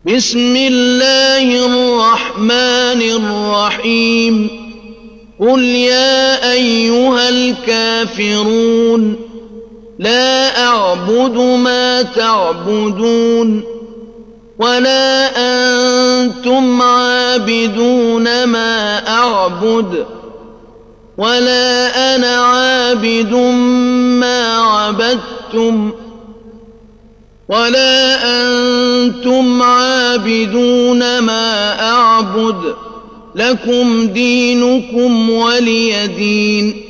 بسم الله الرحمن الرحيم قل يا أيها الكافرون لا أعبد ما تعبدون ولا أنتم عابدون ما أعبد ولا أنا عابد ما عبدتم ولا أنتم عابدون ما أعبد لكم دينكم ولي دين.